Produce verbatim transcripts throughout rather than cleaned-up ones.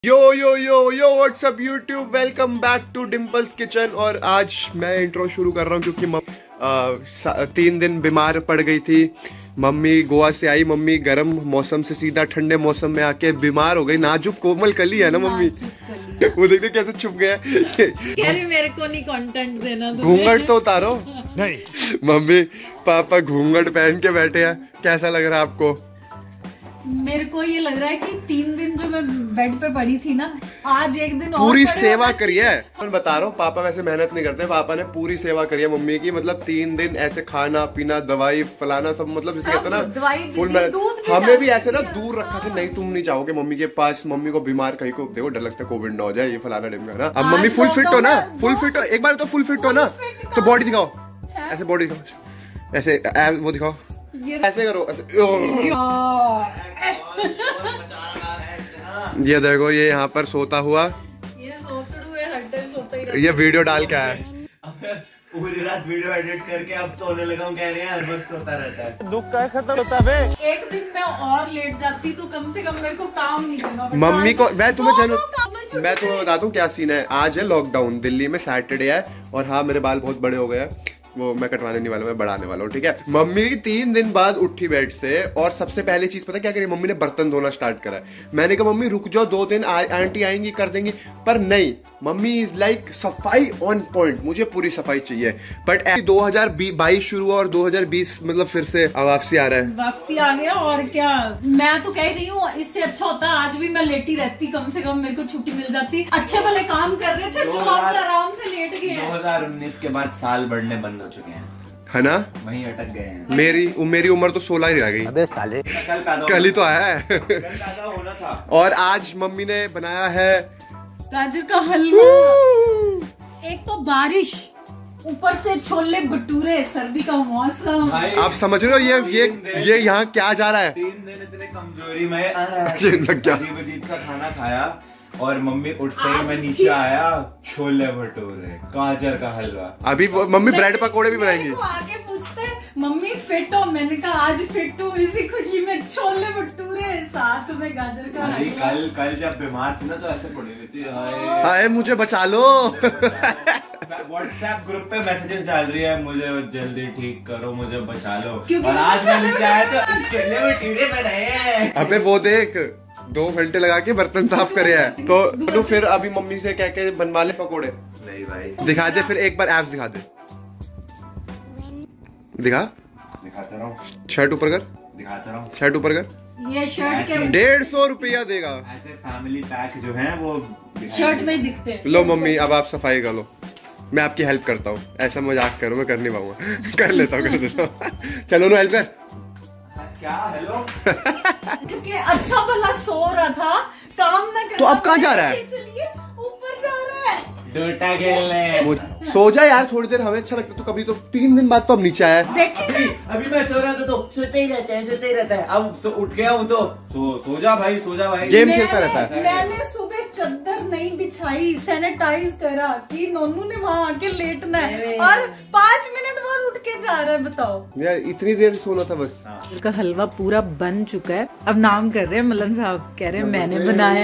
Yo yo yo yo what's up YouTube, welcome back to Dimple's kitchen. और आज मैं intro शुरू कर रहा हूँ क्योंकि आ, तीन दिन बीमार पड़ गई थी मम्मी। गोवा से आई मम्मी, गर्म मौसम से सीधा ठंडे मौसम में आके बीमार हो गई। नाजुक कोमल कली है ना मम्मी। वो देखते कैसे छुप गया। मेरे को नहीं कंटेंट देना। घूंघट तो उतारो। नहीं मम्मी पापा घूंघट पहन के बैठे हैं, कैसा लग रहा है आपको? मेरे को ये लग रहा है कि तीन दिन जो मैं बेड पे पड़ी थी ना, आज एक दिन पूरी सेवा करी है। मैं बता रहा हूँ, पापा वैसे मेहनत नहीं करते, पापा ने पूरी सेवा करी है मम्मी की। मतलब तीन दिन ऐसे खाना पीना, दवाई फलाना सब, मतलब जैसे कहते ना फुल मेहनत। हमें भी ऐसे ना दूर रखा कि नहीं तुम नहीं जाओगे मम्मी के पास, मम्मी को बीमार कहीं को देखो डर लगता है कोविड ना हो जाए, ये फलाना ढिमका ना। अब मम्मी फुल फिट हो ना, फुल फिट हो, एक बार तो फुल फिट हो ना, तो बॉडी दिखाओ, ऐसे बॉडी दिखाओ, ऐसे वो दिखाओ, ऐसे करो, ऐसे। ये देखो ये यहाँ पर सोता हुआ, ये हुए हर टाइम सोता ही रहता है। ये वीडियो डाल के आया। पूरी रात वीडियो एडिट करके अब सोने लगा हूँ, कह रहे हैं हर वक्त सोता रहता है। दुख का खत्म होता है। एक दिन मैं और लेट जाती तो कम से कम मेरे को काम नहीं करना। मम्मी को मैं तुम्हें जन मैं तुम्हें बताता हूँ क्या सीन है। आज है लॉकडाउन, दिल्ली में सैटरडे है, और हाँ मेरे बाल बहुत बड़े हो गए हैं, वो मैं कटवाने नहीं वाला, मैं बढ़ाने वाला हूँ, ठीक है। मम्मी तीन दिन बाद उठी बेड से, और सबसे पहले चीज पता क्या करी मम्मी ने? बर्तन धोना स्टार्ट करा। मैंने कहा मम्मी रुक जाओ दो दिन, आंटी आएंगी कर देंगी, पर नहीं, मम्मी इज लाइक सफाई ऑन पॉइंट, मुझे पूरी सफाई चाहिए। बट दो हज़ार बाईस शुरू हुआ और दो हज़ार बीस मतलब फिर से वापसी आ रहा है, वापसी आ गया। और क्या, मैं तो कह रही हूँ इससे अच्छा होता आज भी मैं लेटी रहती, कम से कम मेरे को छुट्टी मिल जाती। अच्छे भले काम कर रहे थे तो आप आराम से लेट गए। दो हज़ार उन्नीस के बाद साल बढ़ने बंद हो चुके हैं, है ना, वहीं अटक गए हैं। मेरी मेरी उम्र तो सोलह ही रह गई। अबे साले कल कल ही तो आया है। कल पैदा होना था। और आज मम्मी ने बनाया है गाजर का हलवा, एक तो बारिश, ऊपर से छोले भटूरे, सर्दी का मौसम। आप समझ रहे हो ये ये ये यहाँ क्या जा रहा है? तीन दिन इतने कमजोरी में अजीब अजीब सा खाना खाया, और मम्मी उठते ही मैं नीचे आया, छोले भटूरे, गाजर का हलवा। अभी मम्मी ब्रेड पकोड़े भी बनाएंगी। आगे पूछते मम्मी फिट हो, मैंने कहा आज फिट हूँ, इसी खुशी में छोले भटूरे साथ में गाजर का हलवा। कल कल जब बीमार थी ना तो ऐसे पड़ी हुई थी, हाय मुझे बचा लो। व्हाट्सएप ग्रुप पे मैसेजेस डाल रही है, मुझे जल्दी ठीक करो, मुझे बचा लो। और आज मैं नीचे आया तो छोले भटूरे बनाए। अबे वो देख, दो घंटे लगा के बर्तन साफ करे हैं, तो तो फिर अभी मम्मी से कह के बनवा ले पकोड़े। नहीं भाई दिखा दे फिर एक बार, एप्स दिखा दे, दिखा, दिखाता रहा हूँ, शर्ट ऊपर कर, दिखाता रहा हूँ, शर्ट ऊपर कर। ये शर्ट के डेढ़ सौ रुपया देगा। ऐसे फैमिली पैक जो है वो शर्ट में ही दिखते हैं। लो मम्मी अब आप सफाई कर लो, मैं आपकी हेल्प करता हूँ। ऐसा मजाक करो, मैं कर नहीं पाऊंगा। कर लेता हूँ कर देता हूँ। चलो नो हेल्प कर। क्या हेलो। क्योंकि अच्छा भला सो रहा था, काम ना कर। तो अब कहाँ जा रहा है? इसलिए ऊपर जा रहा है डोटा खेलने। सो जा यार थोड़ी देर, हमें अच्छा लगता है। तो कभी तो तीन दिन बाद तो अब नीचे आया। अभी अभी मैं सो रहा था तो सोते ही रहता है, सोते ही रहता है। अब सो उठ गया हूँ तो सो सो जा भाई, सो जा भाई। गेम खेलता रहता है। मैंने सुबह चद्दर नहीं बिछाई, सैनिटाइज करा कि नोनू ने वहाँ आके लेटना है, और पाँच मिनट बाद उठ के जा रहा है। बताओ यार इतनी देर सोना था बस। का हलवा पूरा बन चुका है, अब नाम कर रहे हैं मलन साहब, कह रहे हैं मैंने बनाया।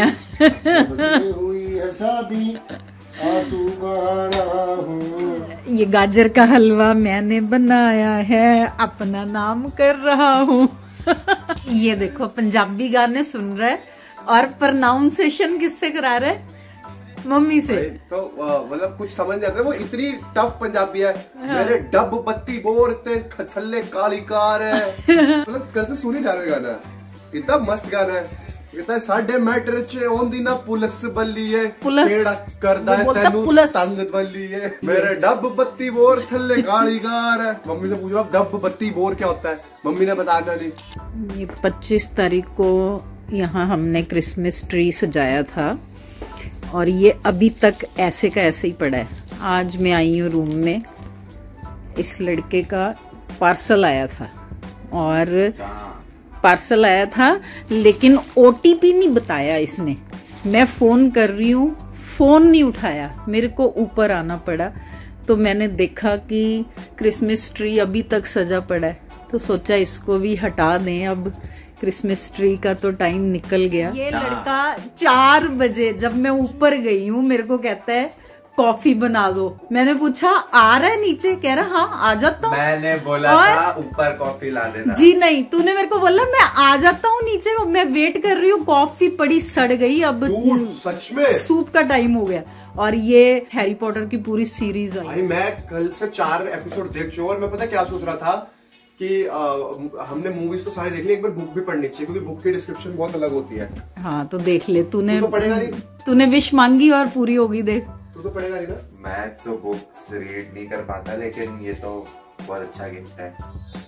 हुई है शादी, आंसू बहा हूँ। ये गाजर का हलवा मैंने बनाया है, अपना नाम कर रहा हूँ। ये देखो पंजाबी गाने सुन रहे हैं, और प्रोनाउंसिएशन किससे करा रहे हैं? मम्मी से। तो मतलब कुछ समझ जाते हैं, वो इतनी टफ पंजाबी है। हाँ। मेरे डब बत्ती बोर ते थल्ले काली कार है। मतलब कल से सुनी जा रहे गाना, इतना मस्त गाना है। इतना साढ़े मैटर च ओंदी ना पुलिस बल्ली है, केड़ा करदा है तेनू तंग बल्ली है। मेरे डब बत्ती बोर थल्ले काली कार है। मम्मी से पूछ रहा डब बत्ती बोर क्या होता है, मम्मी ने बताया नहीं। ये पच्चीस तारीख को यहाँ हमने क्रिसमस ट्री सजाया था, और ये अभी तक ऐसे का ऐसे ही पड़ा है। आज मैं आई हूँ रूम में, इस लड़के का पार्सल आया था, और पार्सल आया था लेकिन ओटीपी नहीं बताया इसने। मैं फ़ोन कर रही हूँ, फ़ोन नहीं उठाया, मेरे को ऊपर आना पड़ा। तो मैंने देखा कि क्रिसमस ट्री अभी तक सजा पड़ा है, तो सोचा इसको भी हटा दें अब, क्रिसमस ट्री का तो टाइम निकल गया। ये लड़का चार बजे जब मैं ऊपर गई हूँ मेरे को कहता है कॉफी बना दो। मैंने पूछा आ रहा है नीचे, कह रहा हाँ आ जाता हूँ। मैंने बोला था ऊपर कॉफी ला देना। जी नहीं, तूने मेरे को बोला मैं आ जाता हूँ नीचे, मैं वेट कर रही हूँ। कॉफी पड़ी सड़ गई। अब सच में सूप का टाइम हो गया। और ये हैरी पॉटर की पूरी सीरीज आई। भाई मैं कल से चार एपिसोड देख चुका और मैं पता क्या सोच रहा था कि आ, हमने मूवीज तो सारी देख ली, एक बार बुक भी पढ़नी चाहिए क्योंकि बुक की डिस्क्रिप्शन बहुत अलग होती है। हाँ तो देख ले, तूने तो पढ़ेगा नहीं? तूने विश मांगी और पूरी होगी। देख तू तो पढ़ेगा नहीं ना? मैं तो बुक्स रीड नहीं कर पाता, लेकिन ये तो बहुत अच्छा गिफ्ट है।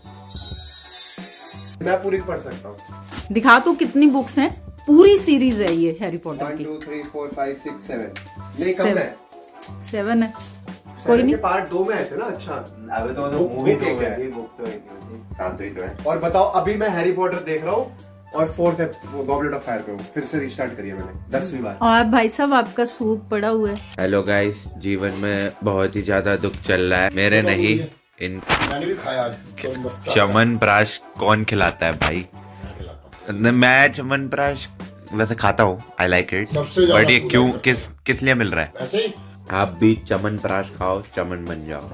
मैं पूरी पढ़ सकता हूँ। दिखा तू कितनी बुक्स हैं। पूरी सीरीज है ये हैरी पॉटर की। One two three four five six seven नहीं कम है, सेवन है। कोई नहीं, पार्ट दो में आए थे ना। अच्छा अबे तो मूवी तो है, बुक तो एक ही, सात ही तो है। और बताओ अभी मैं हैरी पॉटर देख रहा हूँ और फोर्थ गॉबलेट ऑफ फायर पे हूँ। फिर से रिस्टार्ट करिए मैंने दसवीं बार। और भाई साहब आपका सूप पड़ा हुआ है। हेलो गाइस, जीवन में बहुत ही ज्यादा दुख चल रहा है मेरे नहीं इन। मैंने भी खाया आज। चमन प्राश कौन खिलाता है भाई? मैं चमन प्राश वैसे खाता हूँ, आई लाइक इट, बट ये क्यों किस किस लिए मिल रहा है? ऐसे ही आप भी चमन प्राश खाओ, चमन बन जाओ।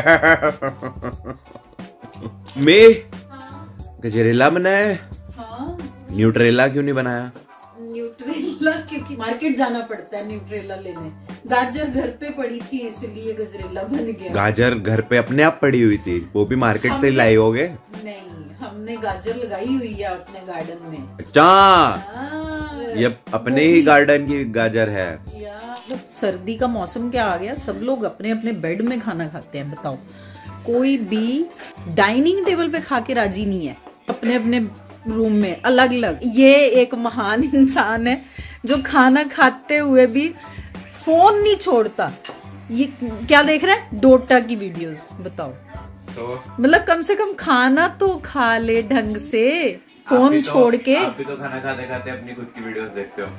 मैं गजरेला बनाया है। हाँ? न्यूट्रेला क्यों नहीं बनाया? न्यूट्रेला क्योंकि मार्केट जाना पड़ता है न्यूट्रेला लेने। गाजर घर पे पड़ी थी इसलिए गजरेला बन गया। गाजर घर पे अपने आप पड़ी हुई थी, वो भी मार्केट से लाई होगे? नहीं, हमने गाजर लगाई हुई है अपने गार्डन में। अच्छा, ये अपने ही गार्डन की गाजर है। मतलब सर्दी का मौसम क्या आ गया, सब लोग अपने अपने बेड में खाना खाते हैं। बताओ, कोई भी डाइनिंग टेबल पे खा के राजी नहीं है, अपने अपने रूम में अलग अलग। ये एक महान इंसान है जो खाना खाते हुए भी फोन नहीं छोड़ता। ये क्या देख रहा है? डोटा की वीडियोस। बताओ तो मतलब कम से कम खाना तो खा ले ढंग से, फोन तो, छोड़ के। आप भी तो खाना खाते खाते अपनी खुद की वीडियोस देखते हो।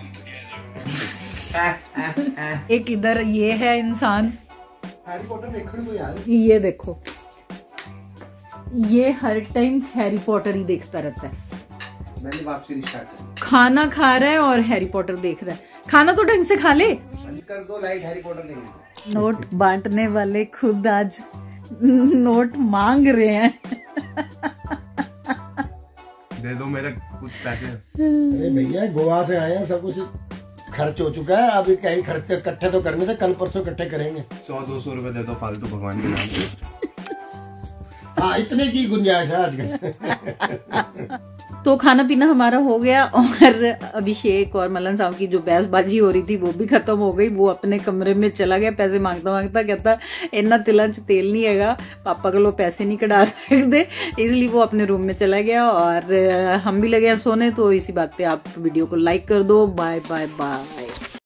एक इधर ये है इंसान, हैरी पॉटर देखने को यार। ये देखो, ये हर टाइम हैरी पॉटर ही देखता रहता है। मैंने वापसी रिस्टार्ट कर। खाना खा रहा है और हैरी पॉटर देख रहा है। खाना तो ढंग से खा ले। बंद कर दो लाइट, हैरी पॉटर नहीं। नोट बांटने वाले खुद आज नोट मांग रहे हैं। दे दो मेरे कुछ पैसे। अरे भैया गोवा से आए हैं, सब कुछ खर्च हो चुका है, अभी कहीं खर्च इकट्ठे तो करने थे, कल परसों इकट्ठे करेंगे। सौ दो सौ रुपए दे दो फालतू भगवान के नाम। हाँ, इतने की गुंजाइश है आजकल। तो खाना पीना हमारा हो गया और अभिषेक और मलन साहब की जो बहसबाजी हो रही थी वो भी खत्म हो गई। वो अपने कमरे में चला गया, पैसे मांगता मांगता कहता इन्ना तिलन च तेल नहीं हैगा, पापा को पैसे नहीं कढ़ा सकते, इसलिए वो अपने रूम में चला गया और हम भी लगे हैं सोने। तो इसी बात पे आप वीडियो को लाइक कर दो। Bye bye bye.